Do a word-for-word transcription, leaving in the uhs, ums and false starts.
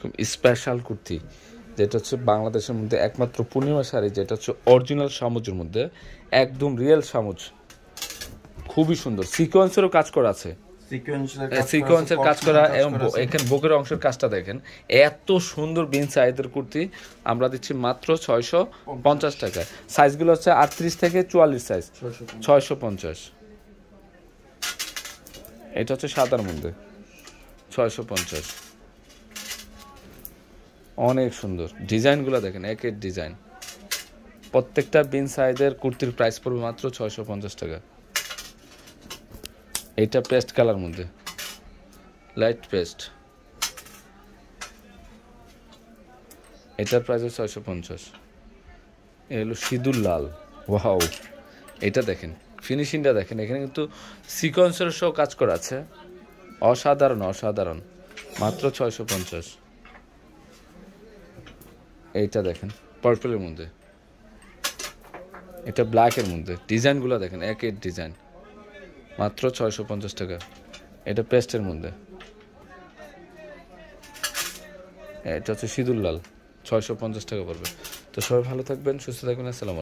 একদম স্পেশাল কুর্তি, যেটা হচ্ছে বাংলাদেশের মধ্যে একমাত্র পূর্ণিমা শাড়ি, যেটা হচ্ছে অরিজিনাল সামুজের মধ্যে, একদম রিয়েল সামুজ, খুবই সুন্দর। সিকোয়েন্সেরও কাজ করা আছে, সিকোয়েন্সের কাজ করা, এবং এখানে বুকের অংশের কাজটা দেখেন, এত সুন্দর বিন সাইজের কুর্তি আমরা দিচ্ছি মাত্র ছয়শো পঞ্চাশ টাকায়। সাইজগুলো হচ্ছে আটত্রিশ থেকে চুয়াল্লিশ সাইজ, ছয়শো পঞ্চাশ। এটা হচ্ছে সাদার মধ্যে, ছয়শো পঞ্চাশ। অনেক সুন্দর ডিজাইনগুলো দেখেন, একের ডিজাইন। প্রত্যেকটা বিন সাইজের কুর্তির প্রাইস পড়বে মাত্র ছয়শো পঞ্চাশ টাকা। এইটা পেস্ট কালার মধ্যে, লাইট পেস্ট, এটার প্রাইস ছয়শো পঞ্চাশ। এ হলো সিঁদুর লাল, ওয়াও, এটা দেখেন ফিনিশিংটা দেখেন, এখানে কিন্তু সিকোয়েন্সের সহ কাজ করা আছে, অসাধারণ অসাধারণ, মাত্র ছয়শো পঞ্চাশ। এইটা দেখেন পার্পলের মধ্যে, এটা ব্ল্যাকের মধ্যে, ডিজাইনগুলো দেখেন একের ডিজাইন, মাত্র ছয়শো পঞ্চাশ টাকা। এটা পেস্টের মধ্যে, এটা হচ্ছে সিঁদুর লাল, ছয়শো পঞ্চাশ টাকা পড়বে। তো সবাই ভালো থাকবেন, সুস্থ থাকবেন, আসসালামু আলাইকুম।